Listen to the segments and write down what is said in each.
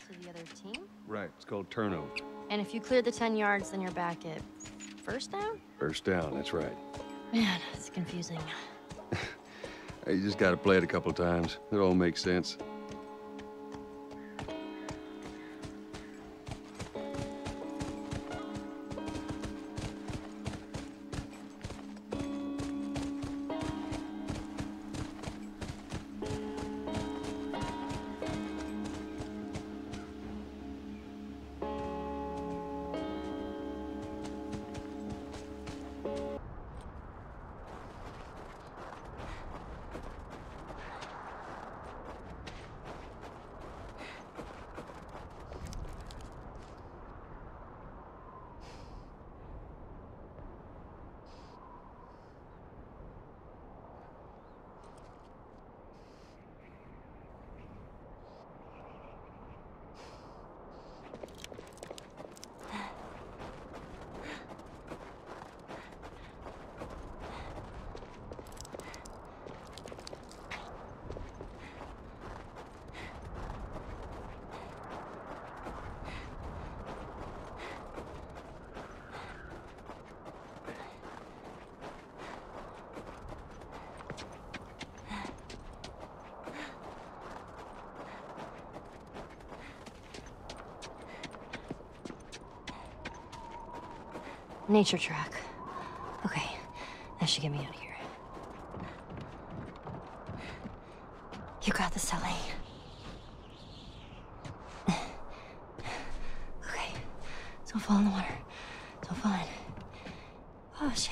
to the other team? Right, it's called turnover. And if you clear the 10 yards, then you're back at first down? First down, that's right. Man, it's confusing. Hey, you just gotta play it a couple times. It all makes sense. Nature track. Okay, that should get me out of here. You got this, Ellie. Okay, don't fall in the water. Don't fall in. Oh, shit.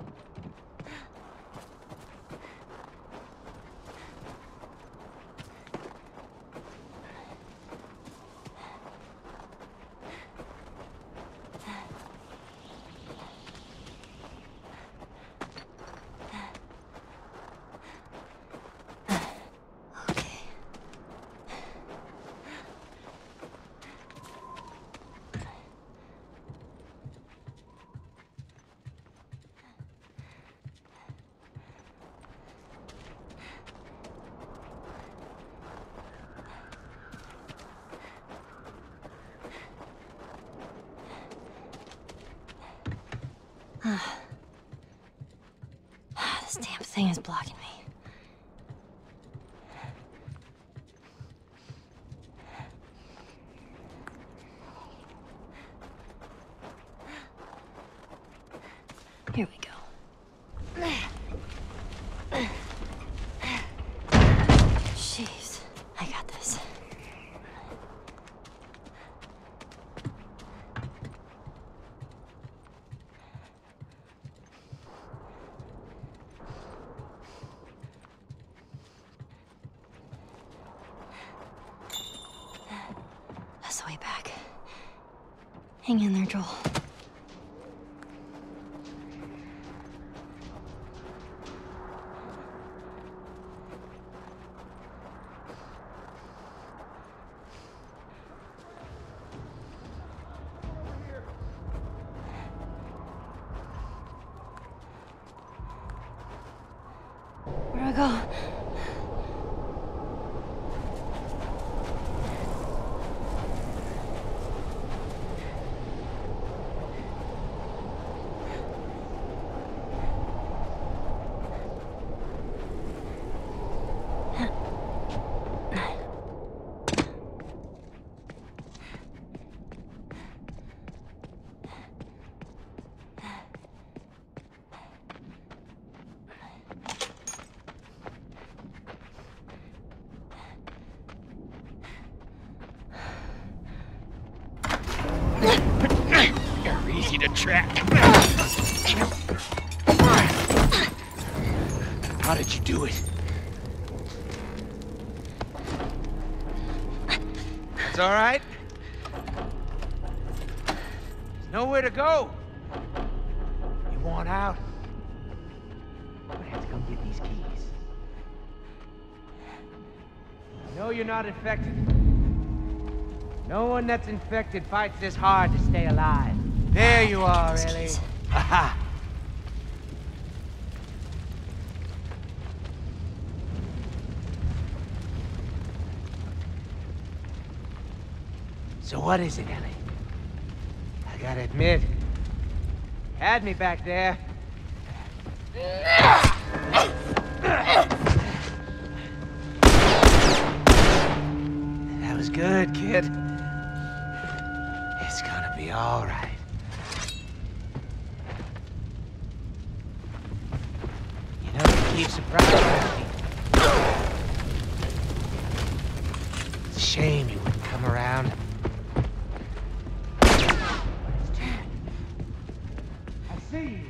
This damn thing is blocking me. Here we go. Jeez, I got this. That's the way back. Hang in there, Joel. Where do I go? You're easy to track. How did you do it? It's all right. There's nowhere to go. You want out? I have to come get these keys. I know you're not infected. No one that's infected fights this hard to stay alive. There you are, Ellie. Aha! So what is it, Ellie? I gotta admit, had me back there. That was good, kid. It's gonna be all right. You know, you keep surprising me. It's a shame you wouldn't come around. I see you.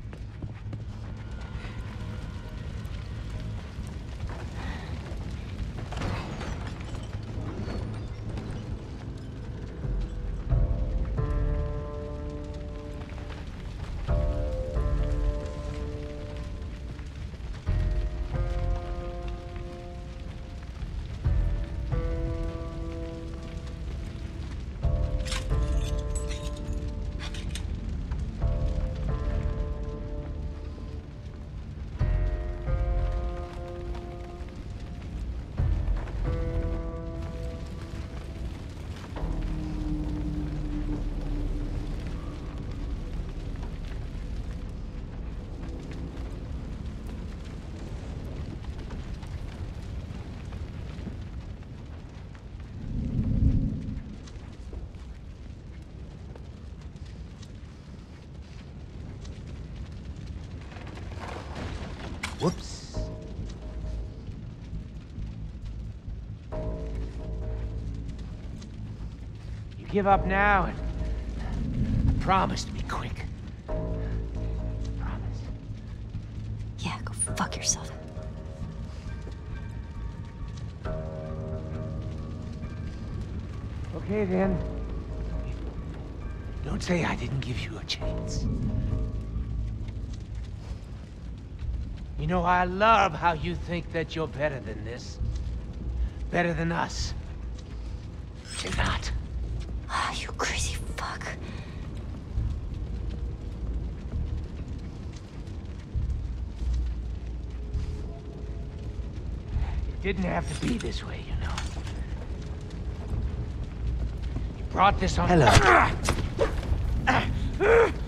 Whoops. You give up now and promise to be quick. Promise. Yeah, go fuck yourself. Okay then. Don't say I didn't give you a chance. You know, I love how you think that you're better than this. Better than us. But you're not. Ah, you crazy fuck. It didn't have to be this way, you know. You brought this on... Hello.